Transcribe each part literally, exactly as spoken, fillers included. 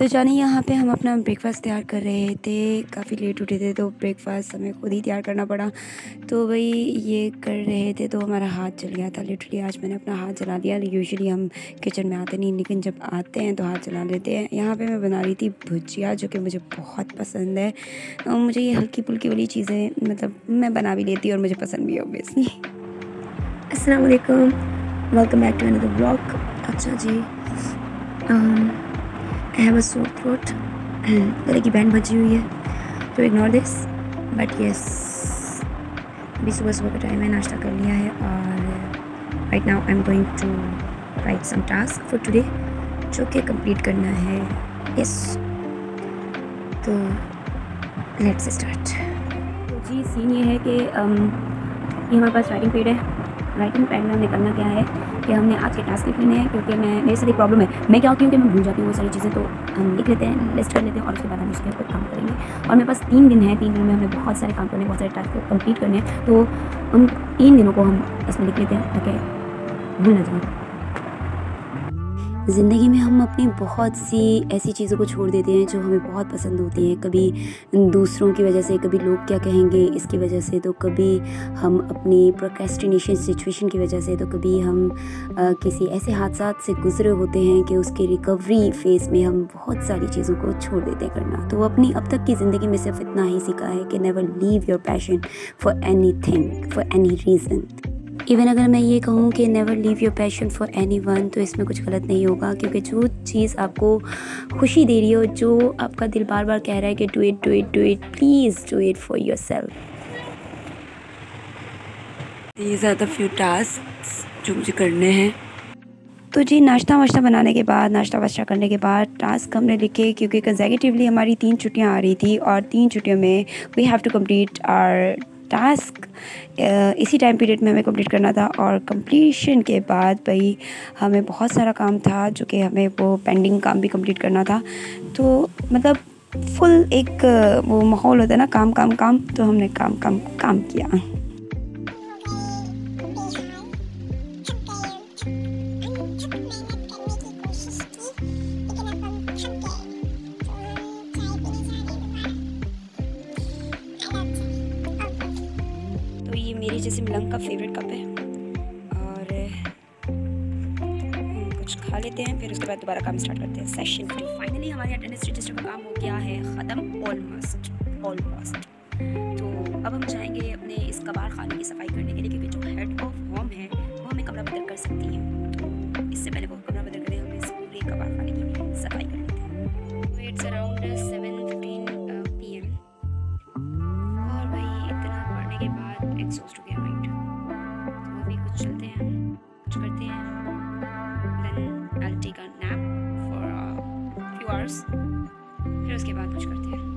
जाने यहाँ पे हम अपना ब्रेकफ़ास्ट तैयार कर रहे थे, काफ़ी लेट उठे थे तो ब्रेकफ़ास्ट हमें खुद ही तैयार करना पड़ा। तो वही ये कर रहे थे तो हमारा हाथ जल गया था। लिटरली आज मैंने अपना हाथ जला दिया। यूजुअली हम किचन में आते नहीं, लेकिन जब आते हैं तो हाथ जला लेते हैं। यहाँ पे मैं बना रही थी भुजिया, जो कि मुझे बहुत पसंद है। अ, मुझे ये हल्की-फुल्की वाली चीज़ें मतलब मैं बना भी लेती हूँ और मुझे पसंद भी है ऑब्वियसली। अस्सलाम वालेकुम, welcome back to another vlog. अच्छा जी, I have a sore throat, गले की बैंड बजी हुई है, तो इग्नोर दिस। बट यस, अभी सुबह सुबह का टाइम है, नाश्ता कर लिया है और right now I am going to write some task for today, जो कि कंप्लीट करना है। यस, तो लेट्स स्टार्ट। तो जी सीन ये है कि um, ये हमारे पास राइटिंग पैड है। राइटिंग पैड में हमने करना क्या है कि हमने आज के टास्क लिख लेने हैं, क्योंकि मैं मेरे साथ एक प्रॉब्लम है। मैं क्या होती हूँ कि मैं भूल जाती हूँ वो सारी चीज़ें, तो हम लिख लेते हैं, लिस्ट कर लेते हैं और उसके बाद हम उसके ऊपर काम करेंगे। और मेरे पास तीन दिन है, तीन दिन में हमें बहुत सारे काम करने, बहुत सारे टास्क को कंप्लीट करने हैं, तो उन तीन दिनों को हम इसमें लिख लेते हैं ताकि भूल ना जाए। ज़िंदगी में हम अपनी बहुत सी ऐसी चीज़ों को छोड़ देते हैं जो हमें बहुत पसंद होती हैं। कभी दूसरों की वजह से, कभी लोग क्या कहेंगे इसकी वजह से, तो कभी हम अपनी प्रोक्रेस्टिनेशन सिचुएशन की वजह से, तो कभी हम आ, किसी ऐसे हादसात से गुजरे होते हैं कि उसके रिकवरी फेज़ में हम बहुत सारी चीज़ों को छोड़ देते हैं करना। तो अपनी अब तक की ज़िंदगी में सिर्फ इतना ही सीखा है कि never leave your passion for anything, for any reason. Even अगर मैं ये कहूँ कि never leave your passion for anyone, तो इसमें कुछ गलत नहीं होगा, क्योंकि जो चीज़ आपको खुशी दे रही हो, जो आपका दिल बार बार कह रहा है कि do it do it do it, please do it for yourself. These are the few task जो मुझे करने हैं। तो जी नाश्ता वाश्ता बनाने के बाद, नाश्ता वाश्ता करने के बाद टास्क हमने लिखे, क्योंकि कंसेक्यूटिवली हमारी तीन छुट्टियां आ रही थी और तीन छुट्टियों में we have to complete our task. इसी टाइम पीरियड में हमें कंप्लीट करना था, और कंप्लीशन के बाद भाई हमें बहुत सारा काम था जो कि हमें वो पेंडिंग काम भी कंप्लीट करना था। तो मतलब फुल एक वो माहौल होता है ना, काम काम काम, तो हमने काम काम काम किया। तो ये मेरी जैसे मिलंग का फेवरेट कप है, और हम कुछ खा लेते हैं, फिर उसके बाद दोबारा काम स्टार्ट करते हैं। Session two. फाइनली हमारे अटेंडेंस रजिस्टर का काम हो गया है ख़त्म, ऑलमोस्ट ऑलमोस्ट। तो अब हम जाएंगे अपने इस कबाड़ खाने की सफाई करने के लिए, क्योंकि जो हेड ऑफ होम है वो हमें कमरा बदल कर सकती है। तो इससे पहले वो कमरा बदल करें, हमें इस पूरे कबाड़ खाने की सफाई कर लेते हैं। तो it's around seven fifteen P M, और भाई इतना पढ़ने के बाद एग्जॉस्ट हो गया माइंड। तो अभी कुछ चलते हैं, कुछ करते हैं, then I will take a nap for few hours, फिर उसके बाद कुछ करते हैं।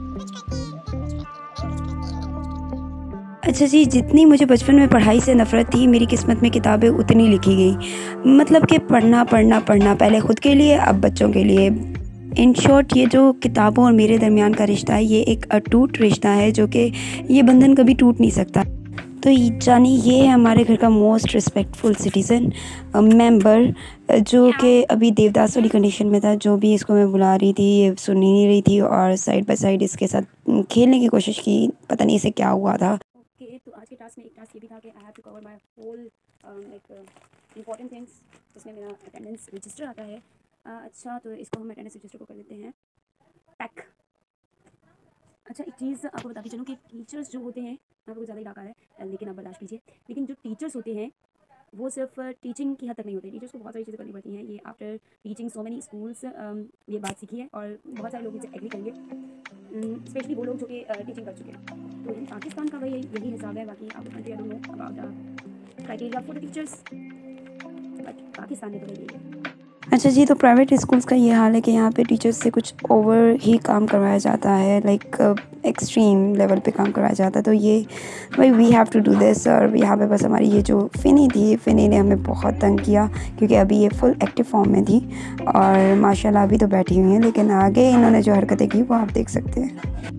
अच्छा जी, जितनी मुझे बचपन में पढ़ाई से नफ़रत थी, मेरी किस्मत में किताबें उतनी लिखी गई। मतलब कि पढ़ना पढ़ना पढ़ना, पहले ख़ुद के लिए, अब बच्चों के लिए। इन शॉर्ट ये जो किताबों और मेरे दरमियान का रिश्ता है, ये एक अटूट रिश्ता है, जो कि ये बंधन कभी टूट नहीं सकता। तो जानी ये है हमारे घर का मोस्ट रिस्पेक्टफुल सिटीज़न मेंबर, जो कि अभी देवदास वाली कंडीशन में था। जो भी इसको मैं बुला रही थी ये सुन नहीं रही थी, और साइड बाय साइड इसके साथ खेलने की कोशिश की, पता नहीं इसे क्या हुआ था। ओके, तो आज के टास्क में एक टास्क ये भी था कि I have to cover my whole like important things, जिसमें मेरा अटेंडेंस रजिस्टर आता है। uh, अच्छा, तो इसको हम अटेंडेंस रजिस्टर को कर देते हैं पैक। अच्छा, एक चीज़ आपको बताती चलूँ कि टीचर्स जो होते हैं, आपको ज़्यादा ही डाका है लेकिन आप बर्दाश्त कीजिए, लेकिन जो टीचर्स होते हैं वो सिर्फ टीचिंग की हद तक नहीं होते। टीचर्स को बहुत सारी चीज़ें करनी पड़ती हैं। ये after teaching so many schools ये बात सीखी है, और बहुत सारे लोग इसे एग्री करेंगे, स्पेशली वो लोग जो कि टीचिंग कर चुके हैं। तो इन पाकिस्तान का वही यही हिसाब है, बाकी आपको country I don't know about the criteria for the teachers, but Pakistan में तो वही है। अच्छा जी, तो प्राइवेट स्कूल्स का ये हाल है कि यहाँ पे टीचर्स से कुछ ओवर ही काम करवाया जाता है, लाइक एक्सट्रीम लेवल पे काम करवाया जाता है। तो ये भाई we have to do this. और यहाँ पे बस हमारी ये जो फ़िनी थी, फ़िनी ने हमें बहुत तंग किया, क्योंकि अभी ये फुल एक्टिव फॉर्म में थी, और माशाल्लाह अभी तो बैठी हुई हैं, लेकिन आगे इन्होंने जो हरकतें की वो आप देख सकते हैं।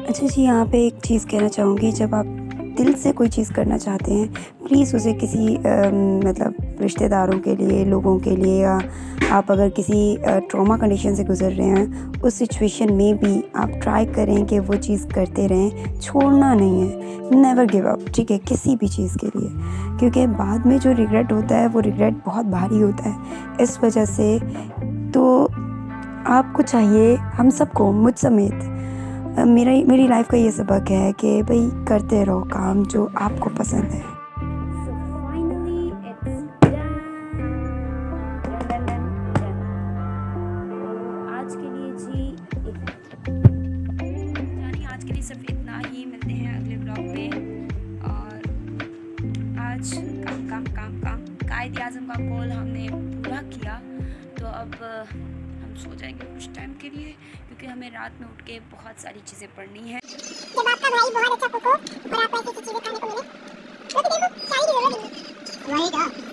अच्छा जी, यहाँ पे एक चीज़ कहना चाहूँगी, जब आप दिल से कोई चीज़ करना चाहते हैं, प्लीज़ उसे किसी अ, मतलब रिश्तेदारों के लिए, लोगों के लिए, या आप अगर किसी अ, ट्रॉमा कंडीशन से गुज़र रहे हैं, उस सिचुएशन में भी आप ट्राई करें कि वो चीज़ करते रहें, छोड़ना नहीं है, नेवर गिव अप, ठीक है, किसी भी चीज़ के लिए, क्योंकि बाद में जो रिग्रेट होता है वो रिग्रेट बहुत भारी होता है। इस वजह से तो आपको चाहिए, हम सबको, मुझ समेत, मेरा मेरी लाइफ का ये सबक है कि भाई करते रहो काम जो आपको पसंद है। So finally it's done. Done, done, done, done. तो आज के लिए जी इतना, यानी आज के लिए सिर्फ इतना ही। मिलते हैं अगले ब्लॉग में। और आज काम काम काम काम कायद आज़म का कॉल हमने पूरा किया, तो अब हम सो जाएंगे कुछ टाइम के लिए, क्योंकि हमें रात में उठ के बहुत सारी चीज़ें पढ़नी है। जब आपका भाई बहुत अच्छा कुक हो और आपको ऐसी चीज़ें खाने को मिले, तो देखो सारी चीज़ें वही